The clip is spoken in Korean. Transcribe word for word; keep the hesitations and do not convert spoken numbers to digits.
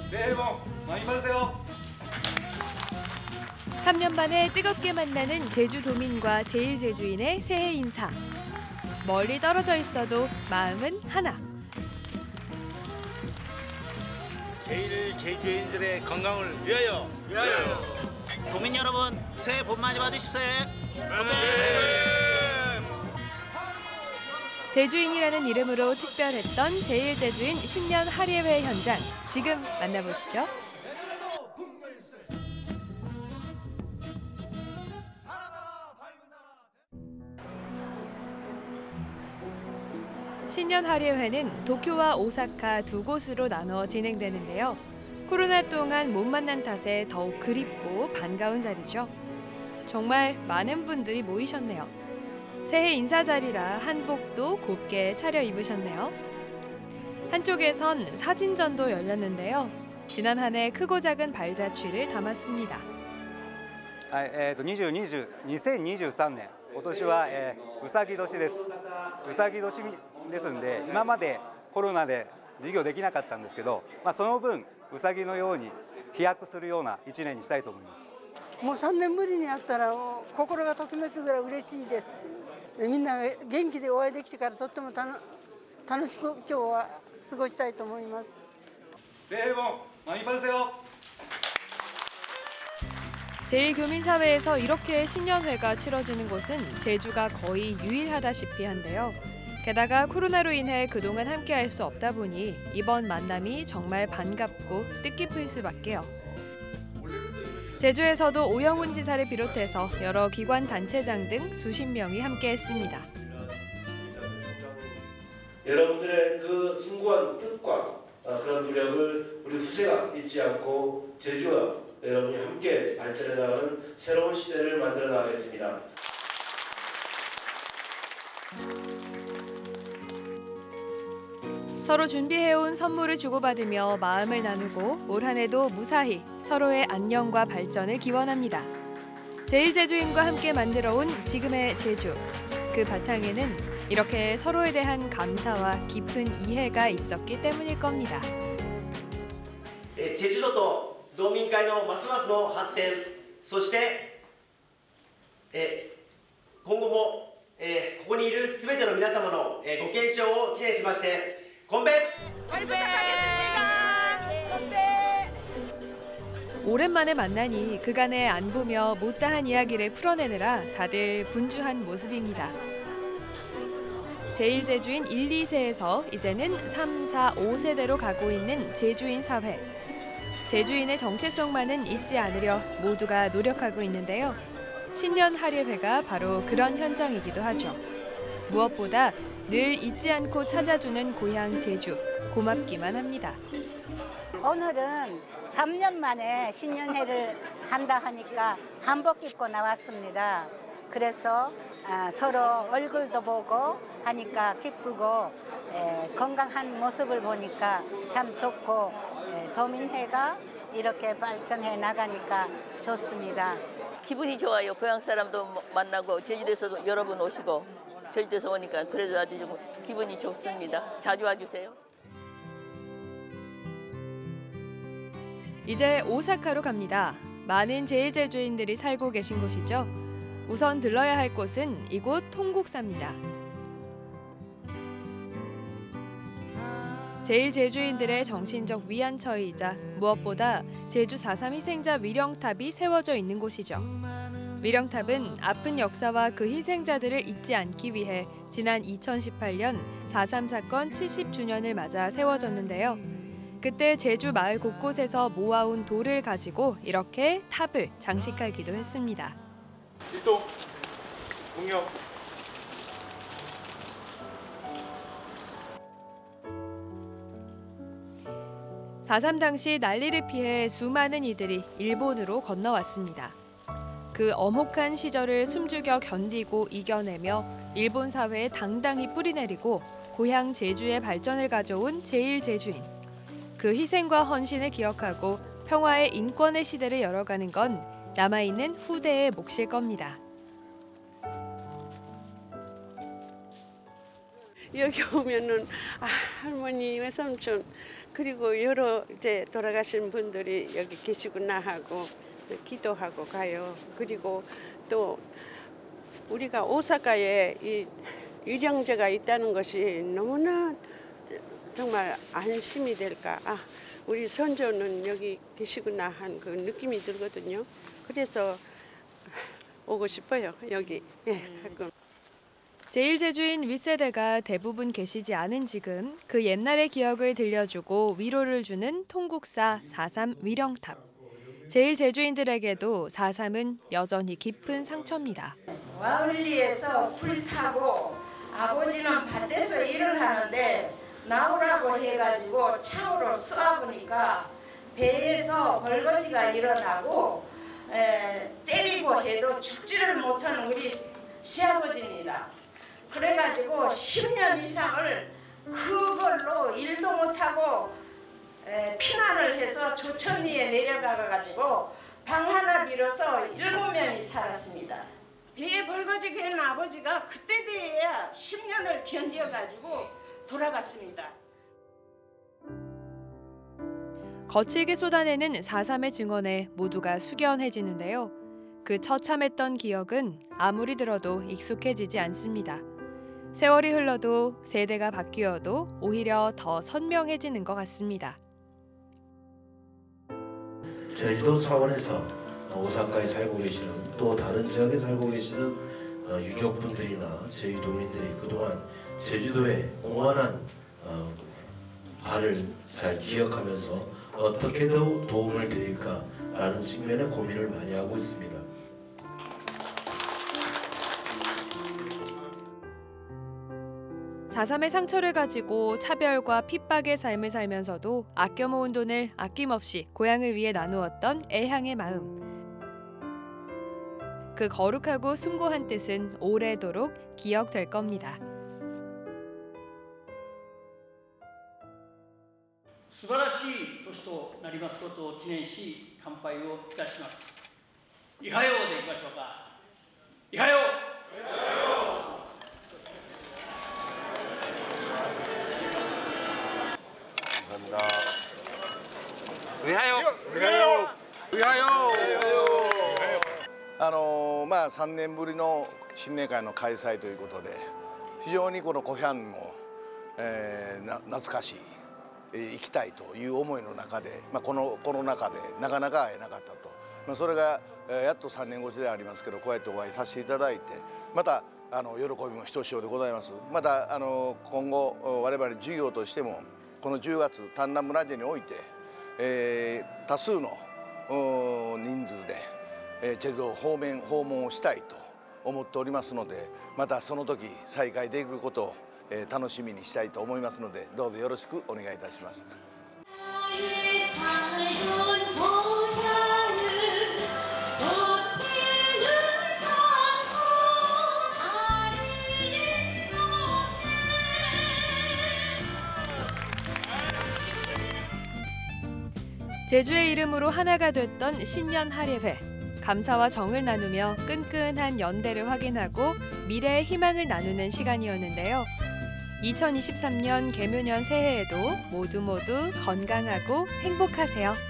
새해 복 많이 받으세요. 삼 년 만에 뜨겁게 만나는 제주도민과 제일제주인의 새해 인사. 멀리 떨어져 있어도 마음은 하나. 제일제주인들의 건강을 위하여. 위하여. 도민 여러분, 새해 복 많이 받으십시오. 제주인이라는 이름으로 특별했던 제일제주인 신년 할예회 현장. 지금 만나보시죠. 신년 할예회는 도쿄와 오사카 두 곳으로 나눠 진행되는데요. 코로나 동안 못 만난 탓에 더욱 그립고 반가운 자리죠. 정말 많은 분들이 모이셨네요. 새해 인사 자리라 한복도 곱게 차려입으셨네요. 한쪽에선 사진전도 열렸는데요. 지난 한 해 크고 작은 발자취를 담았습니다. はい、えーとにじゅうにじゅうにせんにじゅうさんねん、今年は、えー、うさぎ年です。うさぎ年ですんで、今までコロナで授業できなかったんですけど、まあ、その分うさぎのように飛躍するような一年にしたいと思います。 もうさんねんぶりに会ったら心がときめくぐらい嬉しいです。みんなが元気でお会いできてからとっても楽楽しく今日は過ごしたいと思います。 새해 복 많이 받으세요. 제일교민사회에서 이렇게 신년회가 치러지는 곳은 제주가 거의 유일하다시피 한데요. 게다가 코로나로 인해 그동안 함께할 수 없다 보니 이번 만남이 정말 반갑고 뜻깊을 수밖에요. 제주에서도 오영훈 지사를 비롯해서 여러 기관 단체장 등 수십 명이 함께했습니다. 여러분들의 그 숭고한 뜻과 그런 노력을 우리 후세가 잊지 않고 제주와 여러분이 함께 발전해 나가는 새로운 시대를 만들어 나가겠습니다. 서로 준비해온 선물을 주고받으며 마음을 나누고 올 한 해도 무사히 서로의 안녕과 발전을 기원합니다. 제일제주인과 함께 만들어온 지금의 제주. 그 바탕에는 이렇게 서로에 대한 감사와 깊은 이해가 있었기 때문일 겁니다. 제주도 道民会のますますの発展、そして今後もここにいるすべての皆様のご健勝を記念しまして、건배! 오랜만에 만나니 그간의 안부며 못다한 이야기를 풀어내느라 다들 분주한 모습입니다. 제일제주인 일, 이 세에서 이제는 삼, 사, 오 세대로 가고 있는 제주인 사회. 제주인의 정체성만은 잊지 않으려 모두가 노력하고 있는데요. 신년 할예회가 바로 그런 현장이기도 하죠. 무엇보다 늘 잊지 않고 찾아주는 고향 제주, 고맙기만 합니다. 오늘은 삼 년 만에 신년회를 한다 하니까 한복 입고 나왔습니다. 그래서 서로 얼굴도 보고 하니까 기쁘고 건강한 모습을 보니까 참 좋고 도민회가 이렇게 발전해 나가니까 좋습니다. 기분이 좋아요. 고향 사람도 만나고 제주도에서도 여러 분 오시고 제주도에서 오니까 그래서 아주 좀 기분이 좋습니다. 자주 와주세요. 이제 오사카로 갑니다. 많은 제일제주인들이 살고 계신 곳이죠. 우선 들러야 할 곳은 이곳 통국사입니다. 제일제주인들의 정신적 위안처이자 무엇보다 제주 사 삼 희생자 위령탑이 세워져 있는 곳이죠. 위령탑은 아픈 역사와 그 희생자들을 잊지 않기 위해 지난 이천십팔 년 사 삼 사건 칠십 주년을 맞아 세워졌는데요. 그때 제주 마을 곳곳에서 모아온 돌을 가지고 이렇게 탑을 장식하기도 했습니다. 일동 공격. 사 삼 당시 난리를 피해 수많은 이들이 일본으로 건너왔습니다. 그 엄혹한 시절을 숨죽여 견디고 이겨내며 일본 사회에 당당히 뿌리내리고 고향 제주의 발전을 가져온 제일제주인. 그 희생과 헌신을 기억하고 평화의 인권의 시대를 열어가는 건 남아있는 후대의 몫일 겁니다. 여기 오면은 아, 할머니, 외삼촌 그리고 여러 이제 돌아가신 분들이 여기 계시구나 하고 기도하고 가요. 그리고 또 우리가 오사카에 이 유령제가 있다는 것이 너무나 정말 안심이 될까. 아, 우리 선조는 여기 계시구나 한 그 느낌이 들거든요. 그래서 오고 싶어요, 여기. 예, 가끔. 제일 제주인 윗세대가 대부분 계시지 않은 지금 그 옛날의 기억을 들려주고 위로를 주는 통국사 사삼 위령탑. 제일 제주인들에게도 사삼은 여전히 깊은 상처입니다. 와을리에서 불 타고 아버지는 밭에서 일을 하는데 나오라고 해가지고 창으로 쏘아보니까 배에서 벌거지가 일어나고 에, 때리고 해도 죽지를 못하는 우리 시아버지입니다. 그래가지고 십 년 이상을 그걸로 일도 못하고 에, 피난을 해서 조천리에 내려가가지고 방 하나 빌어서 일곱 명이 살았습니다. 배에 벌거지 갠 아버지가 그때 돼야 십 년을 견뎌가지고 돌아갔습니다. 거칠게 쏟아내는 사삼의 증언에 모두가 숙연해지는데요. 그 처참했던 기억은 아무리 들어도 익숙해지지 않습니다. 세월이 흘러도 세대가 바뀌어도 오히려 더 선명해지는 것 같습니다. 제주도 차원에서 오사카에 살고 계시는 또 다른 지역에 살고 계시는 유족분들이나 제주도민들이 그동안 제주도에 공헌한 바를 잘 기억하면서 어떻게 더 도움을 드릴까라는 측면에 고민을 많이 하고 있습니다. 사삼의 상처를 가지고 차별과 핍박의 삶을 살면서도 아껴 모은 돈을 아낌없이 고향을 위해 나누었던 애향의 마음. 그 거룩하고 숭고한 뜻은 오래도록 기억될 겁니다. 素晴らしい年となりますことを記念し乾杯をいたします。いはようでいきましょうか。いはよう。 いはよう。いはよう。いはよう。あのまあさんねんぶりの新年会の開催ということで非常にこのコヒャンも、えー、な懐かしい。行きたいという思いの中で、まあ、このコロナ禍でなかなか会えなかったと、まあ、それがやっとさんねん越しでありますけどこうやってお会いさせていただいてまたあの喜びもひとしおでございます。またあの今後我々事業としてもこのじゅうがつ丹南村において、えー、多数の人数で、えー、チェド方面訪問をしたいと思っておりますのでまたその時再開できることを楽しみにしたいと思いますのでどうぞよろしくお願いいたします。 제주의 이름으로 하나가 됐던 신년 할예회. 감사와 정을 나누며 끈끈한 연대를 확인하고 미래의 희망을 나누는 시간이었는데요. 이천이십삼 년 개묘년 새해에도 모두 모두 건강하고 행복하세요.